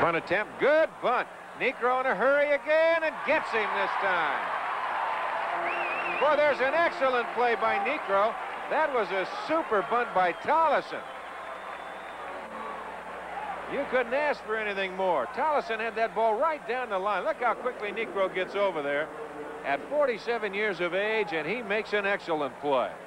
Bunt attempt. Good bunt. Niekro in a hurry again and gets him this time. Boy, there's an excellent play by Niekro. That was a super bunt by Tolleson. You couldn't ask for anything more. Tolleson had that ball right down the line. Look how quickly Niekro gets over there at 47 years of age, and he makes an excellent play.